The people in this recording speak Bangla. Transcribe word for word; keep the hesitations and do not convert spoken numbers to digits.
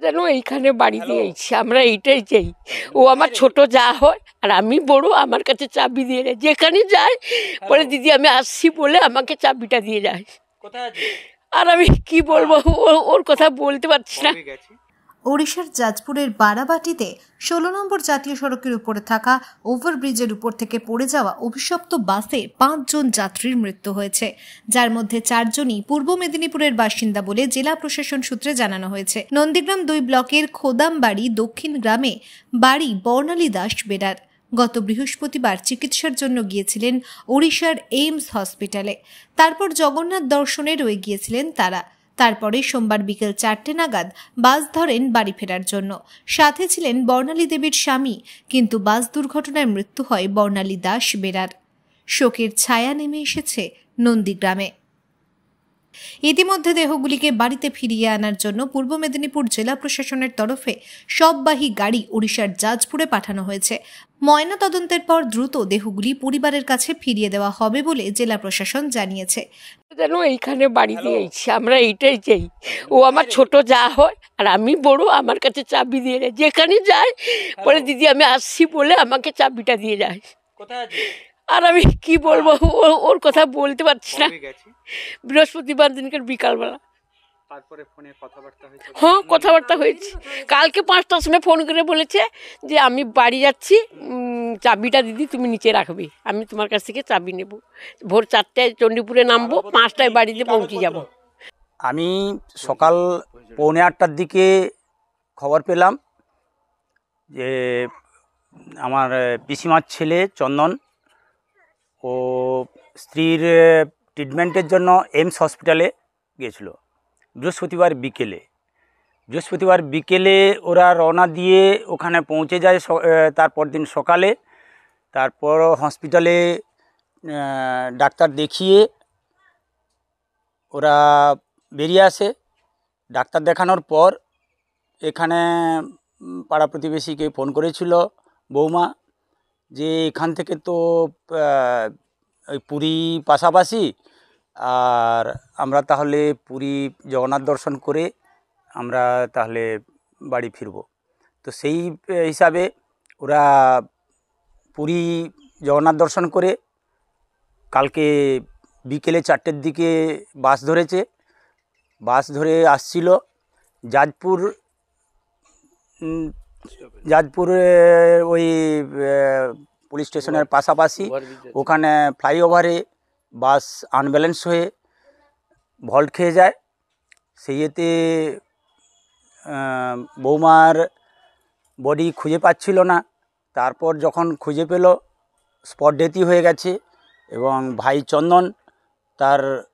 যেন এইখানে বাড়ি দিয়েছি, আমরা এইটাই চাই। ও আমার ছোট যা হয় আর আমি বড়, আমার কাছে চাবি দিয়ে যায়, যেখানে যায় বলে দিদি আমি আসছি বলে আমাকে চাবিটা দিয়ে যায়। আর আমি কি বলবো, ওর কথা বলতে পারছি না। ওড়িশার যাজপুরের বারাবাটিতে ষোলো নম্বর জাতীয় সড়কের উপরে থাকা ওভারব্রিজের উপর থেকে পড়ে যাওয়া অভিশপ্ত বাসে পাঁচজন যাত্রীর মৃত্যু হয়েছে, যার মধ্যে চারজনই পূর্ব মেদিনীপুরের বাসিন্দা বলে জেলা প্রশাসন সূত্রে জানানো হয়েছে। নন্দীগ্রাম দুই ব্লকের খোদামবাড়ি দক্ষিণ গ্রামে বাড়ি বর্ণালী দাস বেরার। গত বৃহস্পতিবার চিকিৎসার জন্য গিয়েছিলেন ওড়িশার এইমস হসপিটালে। তারপর জগন্নাথ দর্শনে রয়ে গিয়েছিলেন তারা। তারপরে সোমবার বিকেল চারটে নাগাদ বাস ধরেন বাড়ি ফেরার জন্য। সাথে ছিলেন বর্ণালী দেবীর স্বামী, কিন্তু বাস দুর্ঘটনায় মৃত্যু হয় বর্ণালী দাস বেরার। শোকের ছায়া নেমে এসেছে নন্দীগ্রামে। ইতিমধ্যে দেহগুলিকে বাড়িতে ফিরিয়ে আনার জন্য পূর্ব মেদিনীপুর জেলা প্রশাসনের তরফে সববাহী গাড়ি ওড়িশার জাজপুরে পাঠানো হয়েছে। ময়না তদন্তের পর দ্রুত দেহগুলি পরিবারের কাছে ফিরিয়ে দেওয়া হবে বলে জেলা প্রশাসন জানিয়েছে। যেন এইখানে বাড়ি দিয়েছি, আমরা এইটাই চাই। ও আমার ছোট যা হয় আর আমি বড়, আমার কাছে চাবি দিয়ে যায়, যেখানে যায় বলে দিদি আমি আসছি বলে আমাকে চাবিটা দিয়ে যায়। আর আমি কি বলবো, ওর কথা বলতে পারছি না। বৃহস্পতিবার দিনকে বিকালবেলা তারপরে ফোনে কথাবার্তা হয়েছে। হ্যাঁ, কথাবার্তা হয়েছে। কালকে পাঁচটার সময় ফোন করে বলেছে যে আমি বাড়ি যাচ্ছি, চাবিটা দিদি তুমি নিচে রাখবে, আমি তোমার কাছ থেকে চাবি নেব। ভোর চারটায় চণ্ডীপুরে নামবো, পাঁচটায় বাড়িতে পৌঁছে যাব। আমি সকাল পৌনে আটটার দিকে খবর পেলাম যে আমার পিসিমার ছেলে চন্দন ও স্ত্রীর ট্রিটমেন্টের জন্য এইমস হসপিটালে গিয়েছিল বৃহস্পতিবার বিকেলে। বৃহস্পতিবার বিকেলে ওরা রওনা দিয়ে ওখানে পৌঁছে যায় তারপর দিন সকালে। তারপর হসপিটালে ডাক্তার দেখিয়ে ওরা বেরিয়ে আসে। ডাক্তার দেখানোর পর এখানে পাড়া প্রতিবেশীকে ফোন করেছিল বৌমা যে এখান থেকে তো ওই পুরী পাশাপাশি, আর আমরা তাহলে পুরী জগন্নাথ দর্শন করে আমরা তাহলে বাড়ি ফিরব। তো সেই হিসাবে ওরা পুরী জগন্নাথ দর্শন করে কালকে বিকেলে চারটের দিকে বাস ধরেছে। বাস ধরে আসছিল যাজপুর যাজপুরে ওই পুলিশ স্টেশনের পাশাপাশি ওখানে ফ্লাইওভারে বাস আনব্যালেন্স হয়ে ভল্ট খেয়ে যায়। সেই এতে বৌমার বডি খুঁজে পাচ্ছিল না। তারপর যখন খুঁজে পেল, স্পট ডেথই হয়ে গেছে এবং ভাই চন্দন তার